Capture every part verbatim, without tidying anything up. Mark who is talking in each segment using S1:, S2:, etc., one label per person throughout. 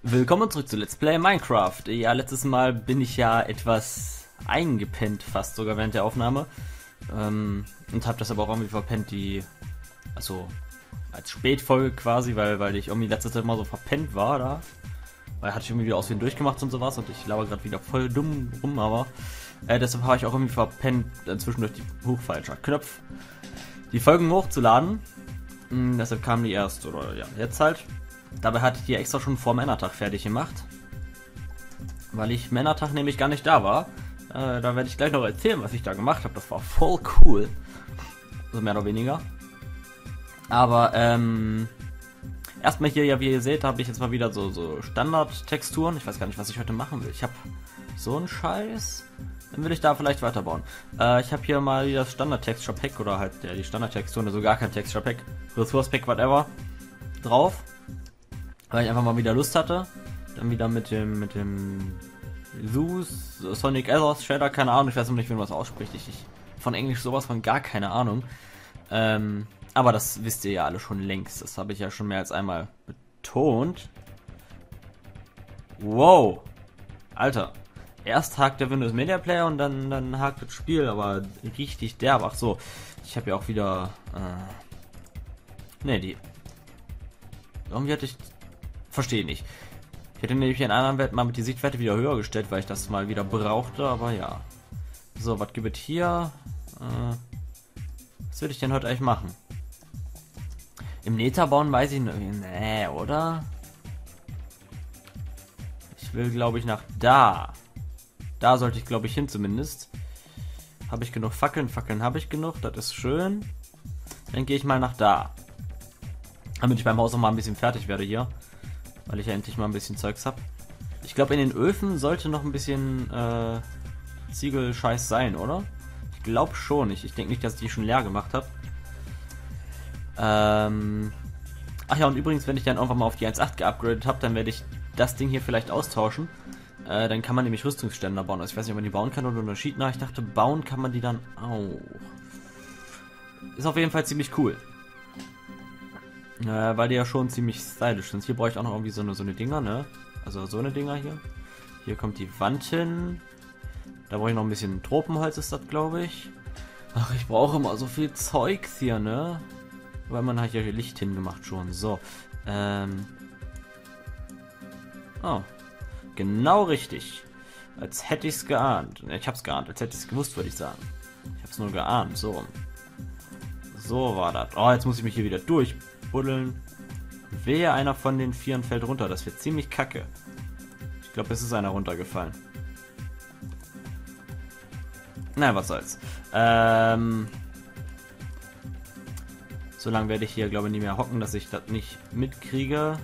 S1: Willkommen zurück zu Let's Play Minecraft. Ja, letztes Mal bin ich ja etwas eingepennt, fast sogar während der Aufnahme. Ähm, und habe das aber auch irgendwie verpennt, die, also als Spätfolge quasi, weil weil ich irgendwie letzte Zeit mal so verpennt war da. Weil hatte ich irgendwie wieder Auswählen durchgemacht und sowas und ich lauere gerade wieder voll dumm rum, aber äh, deshalb habe ich auch irgendwie verpennt, äh, zwischendurch die hochfalscher Knopf, die Folgen hochzuladen. Hm, deshalb kam die erst, oder ja, jetzt halt. Dabei hatte ich die extra schon vor Männertag fertig gemacht. Weil ich Männertag nämlich gar nicht da war. Äh, da werde ich gleich noch erzählen, was ich da gemacht habe. Das war voll cool. So mehr oder weniger. Aber, ähm... erstmal hier, ja, wie ihr seht, habe ich jetzt mal wieder so, so Standard-Texturen. Ich weiß gar nicht, was ich heute machen will. Ich habe so einen Scheiß. Dann will ich da vielleicht weiterbauen. Äh, ich habe hier mal wieder das Standard-Texture-Pack oder halt ja, die Standard-Texturen, also gar kein Texture-Pack. Ressource-Pack, whatever. Drauf. Weil ich einfach mal wieder Lust hatte. Dann wieder mit dem, mit dem Zeus, Sonic Ethos Shader, keine Ahnung, ich weiß noch nicht, wie man das ausspricht. Ich, ich von Englisch sowas von gar keine Ahnung. Ähm, aber das wisst ihr ja alle schon längst. Das habe ich ja schon mehr als einmal betont. Wow. Alter. Erst hakt der Windows Media Player und dann, dann hakt das Spiel, aber richtig derb. Ach so. Ich habe ja auch wieder. Äh, ne, die. Irgendwie hatte ich. Verstehe nicht. Ich hätte nämlich in anderen Welt mal mit die Sichtweite wieder höher gestellt, weil ich das mal wieder brauchte, aber ja. So, was gibt es hier? Äh, was würde ich denn heute eigentlich machen? Im Nether bauen weiß ich nicht. Nee, oder? Ich will, glaube ich, nach da. Da sollte ich, glaube ich, hin zumindest. Habe ich genug Fackeln? Fackeln habe ich genug, das ist schön. Dann gehe ich mal nach da. Damit ich beim Haus noch mal ein bisschen fertig werde hier. Weil ich ja endlich mal ein bisschen Zeugs habe. Ich glaube, in den Öfen sollte noch ein bisschen äh, Ziegelscheiß sein, oder? Ich glaube schon. Ich, ich denke nicht, dass ich die schon leer gemacht habe. Ähm Ach ja, und übrigens, wenn ich dann irgendwann mal auf die eins Punkt acht geupgradet habe, dann werde ich das Ding hier vielleicht austauschen. Äh, dann kann man nämlich Rüstungsständer bauen. Also ich weiß nicht, ob man die bauen kann oder Unterschied. Na, ich dachte, bauen kann man die dann auch. Ist auf jeden Fall ziemlich cool. Äh, weil die ja schon ziemlich stylisch sind. Hier brauche ich auch noch irgendwie so eine, so eine Dinger, ne? Also so eine Dinger hier. Hier kommt die Wand hin. Da brauche ich noch ein bisschen Tropenholz, ist das, glaube ich. Ach, ich brauche immer so viel Zeugs hier, ne? Weil man hat ja hier Licht hingemacht schon. So. Ähm. Oh. Genau richtig. Als hätte ich es geahnt. Ich hab's geahnt. Als hätte ich es gewusst, würde ich sagen. Ich hab's nur geahnt. So. So war das. Oh, jetzt muss ich mich hier wieder durchbuddeln. Wehe, einer von den Vieren fällt runter. Das wird ziemlich kacke. Ich glaube, es ist einer runtergefallen. Na, was soll's. Ähm... So lange werde ich hier, glaube ich, nicht mehr hocken, dass ich das nicht mitkriege.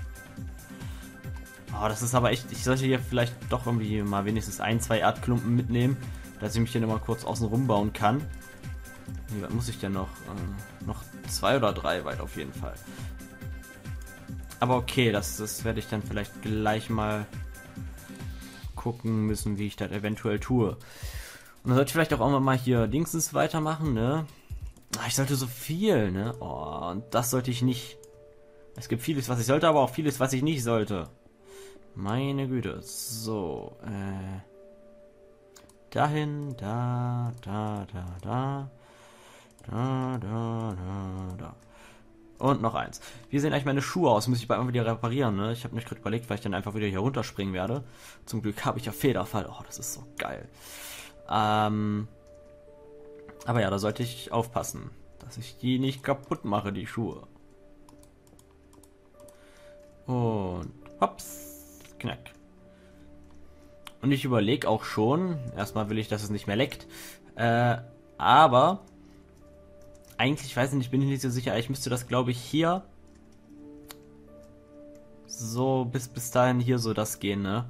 S1: Oh, das ist aber echt... Ich sollte hier vielleicht doch irgendwie mal wenigstens ein, zwei Erdklumpen mitnehmen, dass ich mich hier immer kurz außen rum bauen kann. Wie weit muss ich denn noch? Äh, noch zwei oder drei weit auf jeden Fall. Aber okay, das, das werde ich dann vielleicht gleich mal gucken müssen, wie ich das eventuell tue. Und dann sollte ich vielleicht auch irgendwann mal hier Dingsens weitermachen, ne? Ach, ich sollte so viel, ne? Oh, und das sollte ich nicht. Es gibt vieles, was ich sollte, aber auch vieles, was ich nicht sollte. Meine Güte. So, äh. Dahin, da, da, da, da. Da, da, da, da. Und noch eins. Wie sehen eigentlich meine Schuhe aus? Muss ich bald mal wieder reparieren, ne? Ich habe mich gerade überlegt, weil ich dann einfach wieder hier runterspringen werde. Zum Glück habe ich ja Federfall. Oh, das ist so geil. Ähm... Aber ja, da sollte ich aufpassen, dass ich die nicht kaputt mache, die Schuhe. Und hops, knack. Und ich überlege auch schon, erstmal will ich, dass es nicht mehr leckt, äh, aber eigentlich, weiß ich nicht, bin ich nicht so sicher, ich müsste das, glaube ich, hier so bis, bis dahin hier so das gehen, ne?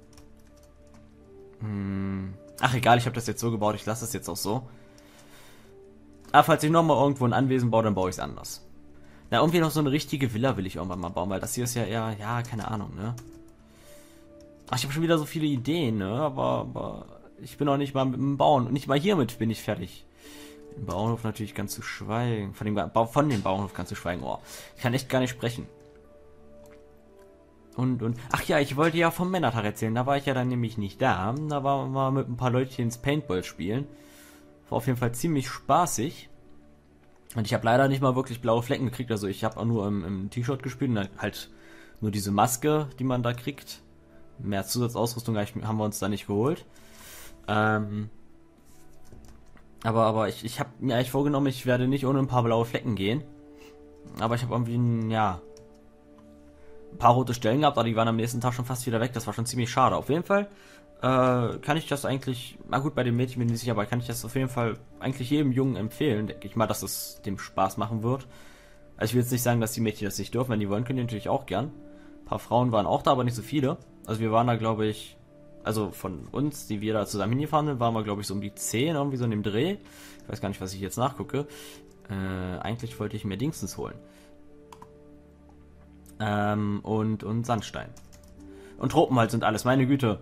S1: Hm. Ach egal, ich habe das jetzt so gebaut, ich lasse es jetzt auch so. Aber falls ich nochmal irgendwo ein Anwesen baue, dann baue ich es anders. Na, irgendwie noch so eine richtige Villa will ich irgendwann mal bauen, weil das hier ist ja eher, ja, keine Ahnung, ne? Ach, ich habe schon wieder so viele Ideen, ne? Aber, aber ich bin auch nicht mal mit dem Bauen. Und nicht mal hiermit bin ich fertig. Im Bauernhof natürlich ganz zu schweigen. Von dem, ba von dem Bauernhof ganz zu schweigen. Oh, ich kann echt gar nicht sprechen. Und, und, ach ja, ich wollte ja vom Männertag erzählen, da war ich ja dann nämlich nicht da. Da war wir mit ein paar Leutchen ins Paintball spielen. War auf jeden Fall ziemlich spaßig. Und ich habe leider nicht mal wirklich blaue Flecken gekriegt, also ich habe auch nur im, im T-Shirt gespielt und halt nur diese Maske, die man da kriegt. Mehr Zusatzausrüstung haben wir uns da nicht geholt. Ähm, aber aber ich, ich habe mir eigentlich vorgenommen, ich werde nicht ohne ein paar blaue Flecken gehen. Aber ich habe irgendwie ein, ja, ein paar rote Stellen gehabt, aber die waren am nächsten Tag schon fast wieder weg. Das war schon ziemlich schade. Auf jeden Fall äh, kann ich das eigentlich, na gut, bei dem Mädchen bin ich nicht sicher, aber kann ich das auf jeden Fall eigentlich jedem Jungen empfehlen. Denke ich mal, dass es dem Spaß machen wird. Also ich will jetzt nicht sagen, dass die Mädchen das nicht dürfen. Wenn die wollen, können die natürlich auch gern. Ein paar Frauen waren auch da, aber nicht so viele. Also wir waren da, glaube ich, also von uns, die wir da zusammen hingefahren sind, waren wir, glaube ich, so um die zehn, irgendwie so in dem Dreh. Ich weiß gar nicht, was ich jetzt nachgucke. Äh, eigentlich wollte ich mir Dingsens holen. Ähm, und, und Sandstein. Und Tropenholz und alles, meine Güte.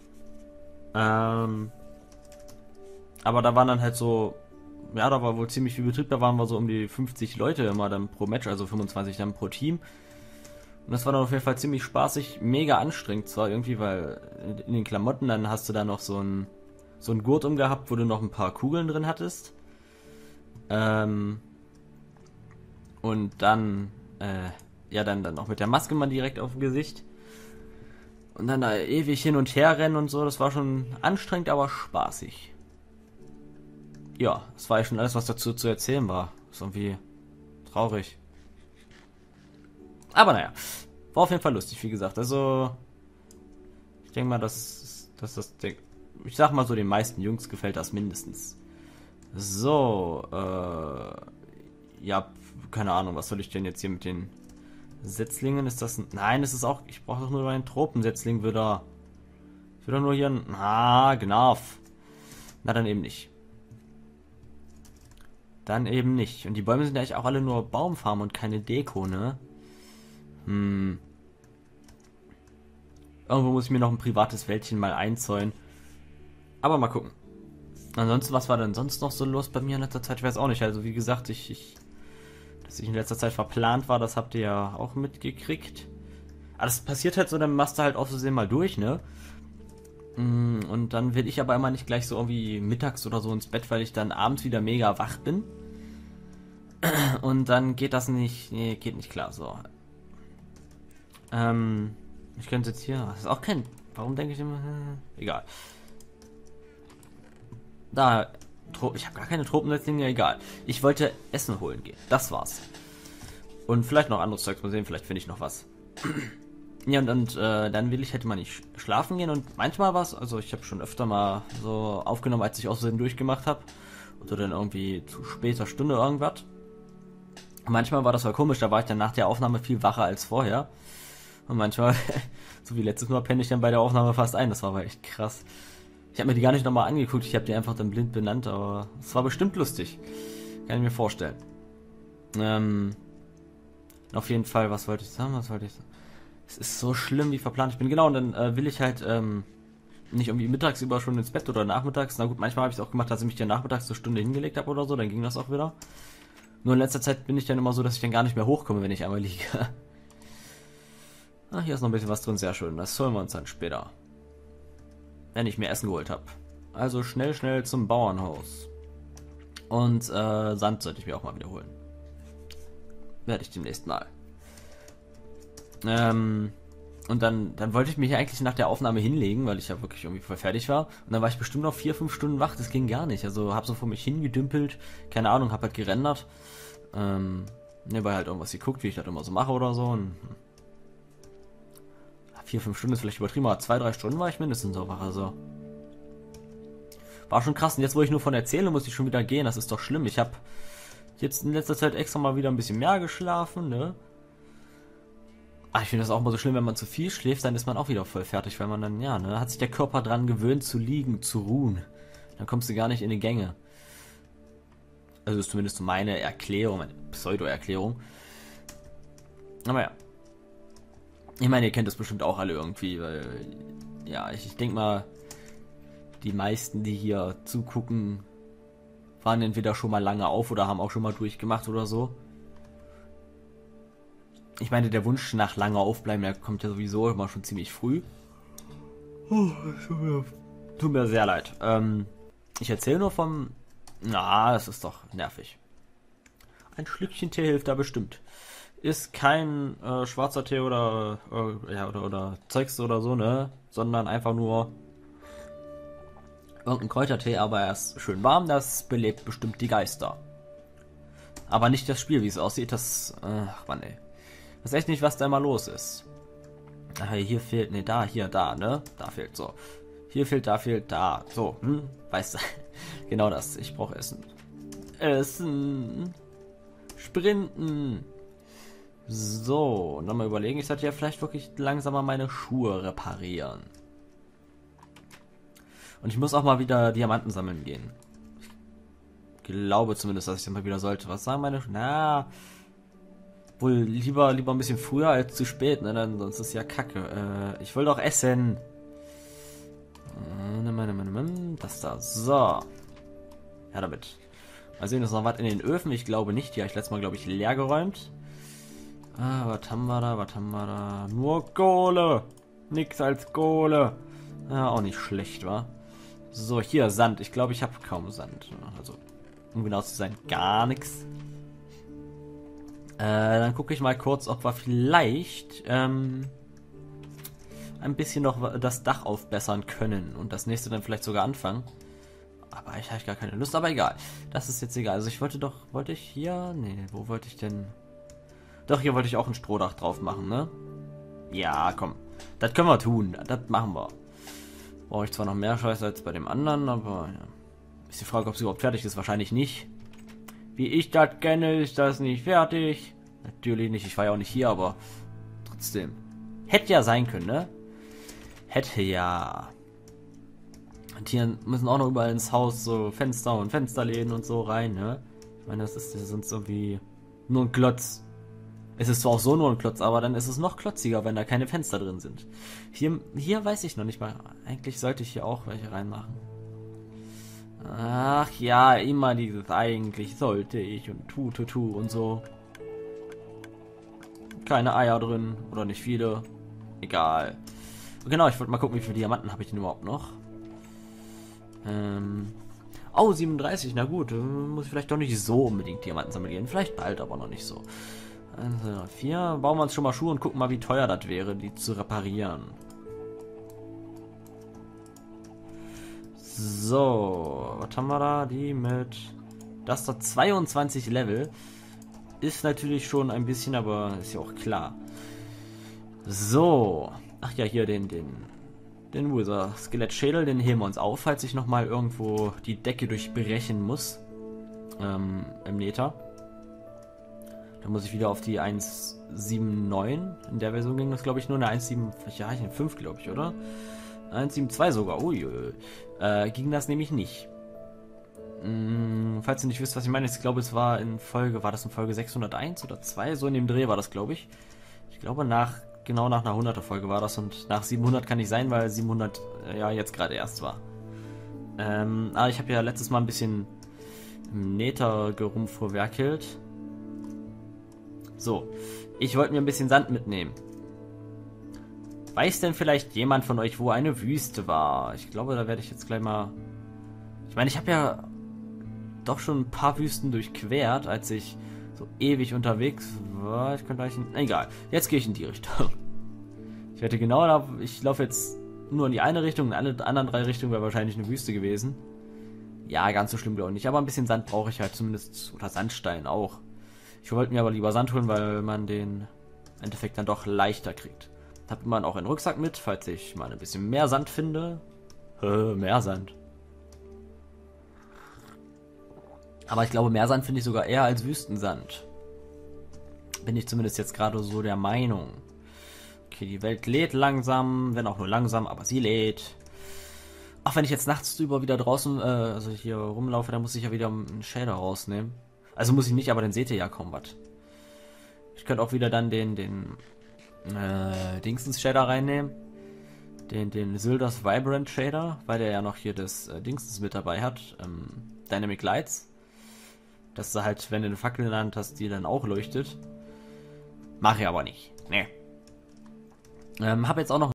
S1: Ähm, aber da waren dann halt so, ja, da war wohl ziemlich viel Betrieb, da waren wir so um die fünfzig Leute immer dann pro Match, also fünfundzwanzig dann pro Team. Und das war dann auf jeden Fall ziemlich spaßig, mega anstrengend zwar irgendwie, weil in den Klamotten, dann hast du da noch so ein, so ein Gurt umgehabt, wo du noch ein paar Kugeln drin hattest. Ähm, und dann, äh, ja, dann, dann auch mit der Maske mal direkt auf dem Gesicht. Und dann da ewig hin und her rennen und so, das war schon anstrengend, aber spaßig. Ja, das war ja schon alles, was dazu zu erzählen war. Ist irgendwie traurig. Aber naja, war auf jeden Fall lustig, wie gesagt. Also, ich denke mal, dass, dass das, ich sag mal so, den meisten Jungs gefällt das mindestens. So, äh, ja, keine Ahnung, was soll ich denn jetzt hier mit den Setzlingen? Ist das ein, nein, es ist auch, ich brauche doch nur einen Tropensetzling wieder. Ich will doch nur hier ein, ah, Gnarf. Na, dann eben nicht. Dann eben nicht. Und die Bäume sind ja eigentlich auch alle nur Baumfarm und keine Deko, ne? Hm. Irgendwo muss ich mir noch ein privates Wäldchen mal einzäunen. Aber mal gucken. Ansonsten, was war denn sonst noch so los bei mir in letzter Zeit? Ich weiß auch nicht. Also wie gesagt, ich, ich dass ich in letzter Zeit verplant war, das habt ihr ja auch mitgekriegt. Aber das passiert halt so, dann machst du halt aus Versehen mal durch, ne? Und dann will ich aber immer nicht gleich so irgendwie mittags oder so ins Bett, weil ich dann abends wieder mega wach bin. Und dann geht das nicht, nee, geht nicht klar, so. Ähm, ich könnte jetzt hier, das ist auch kein, warum denke ich immer, äh, egal. Da, ich habe gar keine Tropensetzlinge, egal. Ich wollte Essen holen gehen, das war's. Und vielleicht noch anderes Zeugs mal sehen, vielleicht finde ich noch was. Ja, und, und äh, dann will ich, hätte man nicht schlafen gehen und manchmal was, also ich habe schon öfter mal so aufgenommen, als ich außerdem durchgemacht habe. Oder dann irgendwie zu später Stunde irgendwas. Manchmal war das voll komisch, da war ich dann nach der Aufnahme viel wacher als vorher. Und manchmal, so wie letztes Mal, penne ich dann bei der Aufnahme fast ein, das war aber echt krass. Ich habe mir die gar nicht nochmal angeguckt, ich habe die einfach dann blind benannt, aber es war bestimmt lustig. Kann ich mir vorstellen. Ähm, auf jeden Fall, was wollte ich sagen, was wollte ich sagen? Es ist so schlimm, wie verplant ich bin. Genau, und dann äh, will ich halt ähm, nicht irgendwie mittags über schon ins Bett oder nachmittags. Na gut, manchmal habe ich es auch gemacht, dass ich mich dann nachmittags eine Stunde hingelegt habe oder so, dann ging das auch wieder. Nur in letzter Zeit bin ich dann immer so, dass ich dann gar nicht mehr hochkomme, wenn ich einmal liege. Ah, hier ist noch ein bisschen was drin, sehr schön. Das holen wir uns dann später. Wenn ich mir Essen geholt habe. Also schnell, schnell zum Bauernhaus. Und äh, Sand sollte ich mir auch mal wiederholen. Werde ich demnächst mal. Ähm, und dann, dann wollte ich mich eigentlich nach der Aufnahme hinlegen, weil ich ja wirklich irgendwie voll fertig war. Und dann war ich bestimmt noch vier, fünf Stunden wach, das ging gar nicht. Also hab so vor mich hingedümpelt, keine Ahnung, hab halt gerendert. Ähm, nebenbei halt irgendwas geguckt, wie ich das immer so mache oder so. Und vier, fünf Stunden ist vielleicht übertrieben, aber zwei, drei Stunden war ich mindestens so wach, also. War schon krass. Und jetzt, wo ich nur von erzähle, muss ich schon wieder gehen, das ist doch schlimm. Ich hab jetzt in letzter Zeit extra mal wieder ein bisschen mehr geschlafen, ne? Ach, ich finde das auch mal so schlimm, wenn man zu viel schläft, dann ist man auch wieder voll fertig, weil man dann, ja, ne, hat sich der Körper dran gewöhnt zu liegen, zu ruhen. Dann kommst du gar nicht in die Gänge. Also ist zumindest so meine Erklärung, meine Pseudo-Erklärung. Aber ja. Ich meine, ihr kennt das bestimmt auch alle irgendwie, weil, ja, ich, ich denke mal, die meisten, die hier zugucken, waren entweder schon mal lange auf oder haben auch schon mal durchgemacht oder so. Ich meine, der Wunsch nach lange aufbleiben, der kommt ja sowieso immer schon ziemlich früh. Oh, tut mir, tut mir sehr leid. Ähm, ich erzähle nur vom... Na, das ist doch nervig. Ein Schlückchen Tee hilft da bestimmt. Ist kein äh, schwarzer Tee oder, äh, ja, oder, oder Zeugs oder so, ne? Sondern einfach nur irgendein Kräutertee, aber er ist schön warm, das belebt bestimmt die Geister. Aber nicht das Spiel, wie es aussieht, das... Ach, Mann, ey. Ich weiß echt nicht, was da immer los ist. Ach, hier fehlt... Ne, da, hier, da, ne? Da fehlt so. Hier fehlt, da fehlt, da. So, hm? Weißt du. Genau das. Ich brauche Essen. Essen. Sprinten. So, nochmal überlegen. Ich sollte ja vielleicht wirklich langsam mal meine Schuhe reparieren. Und ich muss auch mal wieder Diamanten sammeln gehen. Ich glaube zumindest, dass ich das mal wieder sollte. Was sagen meine... Na... Wohl lieber lieber ein bisschen früher als zu spät, ne? Dann, sonst ist ja kacke. Äh, ich will doch essen. Das da. So. Ja, damit. Mal sehen, ist noch was in den Öfen. Ich glaube nicht. Die habe ich letztes Mal, glaube ich, leer geräumt. Ah, was haben wir da? Was haben wir da? Nur Kohle. Nix als Kohle. Ja, auch nicht schlecht, wa? So, hier, Sand. Ich glaube, ich habe kaum Sand. Also, um genau zu sein, gar nichts. Äh, dann gucke ich mal kurz, ob wir vielleicht ähm, ein bisschen noch das Dach aufbessern können und das nächste dann vielleicht sogar anfangen. Aber ich habe gar keine Lust, aber egal. Das ist jetzt egal. Also ich wollte doch, wollte ich hier, nee, wo wollte ich denn? Doch, hier wollte ich auch ein Strohdach drauf machen, ne? Ja, komm. Das können wir tun. Das machen wir. Brauche ich zwar noch mehr Scheiße als bei dem anderen, aber ja. Ist die Frage, ob es überhaupt fertig ist. Wahrscheinlich nicht. Wie ich das kenne, ist das nicht fertig. Natürlich nicht, ich war ja auch nicht hier, aber trotzdem. Hätte ja sein können, ne? Hätte ja. Und hier müssen auch noch überall ins Haus so Fenster und Fensterläden und so rein, ne? Ich meine, das ist ja sonst irgendwie nur ein Klotz. Es ist zwar auch so nur ein Klotz, aber dann ist es noch klotziger, wenn da keine Fenster drin sind. Hier, hier weiß ich noch nicht mal. Eigentlich sollte ich hier auch welche reinmachen. Ach ja, immer dieses eigentlich sollte ich und tu, tu, tu und so. Keine Eier drin oder nicht viele. Egal. Genau, ich wollte mal gucken, wie viele Diamanten habe ich denn überhaupt noch. Ähm. Oh, siebenunddreißig, na gut. Muss ich vielleicht doch nicht so unbedingt Diamanten sammeln gehen. Vielleicht bald, aber noch nicht so. eins, zwei, vier. Bauen wir uns schon mal Schuhe und gucken mal, wie teuer das wäre, die zu reparieren. So, was haben wir da? Die mit... Das da zweiundzwanzig Level. Ist natürlich schon ein bisschen, aber ist ja auch klar. So. Ach ja, hier den, den... Den Wither Skelettschädel, den heben wir uns auf, falls ich nochmal irgendwo die Decke durchbrechen muss. Ähm, im Nether. Da muss ich wieder auf die eins Punkt sieben neun. In der Version ging das, glaube ich, nur eine eins Punkt sieben... Ja, fünf, glaube ich, oder? eins Punkt sieben zwei sogar. Uiui. Äh, ging das nämlich nicht. Hm, falls ihr nicht wisst, was ich meine, ich glaube, es war in Folge, war das in Folge sechshunderteins oder zwei? So in dem Dreh war das, glaube ich. Ich glaube, nach, genau nach einer hunderter Folge war das und nach siebenhundert kann nicht sein, weil siebenhundert äh, ja jetzt gerade erst war. Ähm, aber ich habe ja letztes Mal ein bisschen im Nether gerumvorwerkelt. So, ich wollte mir ein bisschen Sand mitnehmen. Weiß denn vielleicht jemand von euch, wo eine Wüste war? Ich glaube, da werde ich jetzt gleich mal... Ich meine, ich habe ja doch schon ein paar Wüsten durchquert, als ich so ewig unterwegs war. Ich könnte eigentlich... Egal, jetzt gehe ich in die Richtung. Ich werde genau da... Ich laufe jetzt nur in die eine Richtung, in alle anderen drei Richtungen wäre wahrscheinlich eine Wüste gewesen. Ja, ganz so schlimm glaube ich nicht, aber ein bisschen Sand brauche ich halt zumindest, oder Sandstein auch. Ich wollte mir aber lieber Sand holen, weil man den im Endeffekt dann doch leichter kriegt. Hat man auch einen Rucksack mit, falls ich mal ein bisschen mehr Sand finde. Äh, mehr Sand. Aber ich glaube, mehr Sand finde ich sogar eher als Wüstensand. Bin ich zumindest jetzt gerade so der Meinung. Okay, die Welt lädt langsam, wenn auch nur langsam, aber sie lädt. Auch wenn ich jetzt nachts drüber wieder draußen, äh, also hier rumlaufe, dann muss ich ja wieder einen Shader rausnehmen. Also muss ich nicht, aber dann seht ihr ja kaum was. Ich könnte auch wieder dann den, den äh, Dingsens Shader reinnehmen. Den, den Silders Vibrant Shader, weil der ja noch hier das äh, Dingsens mit dabei hat. Ähm, Dynamic Lights. Dass du halt, wenn du eine Fackel in der Hand hast, die dann auch leuchtet. Mache ich aber nicht. Nee. Ähm, habe jetzt auch noch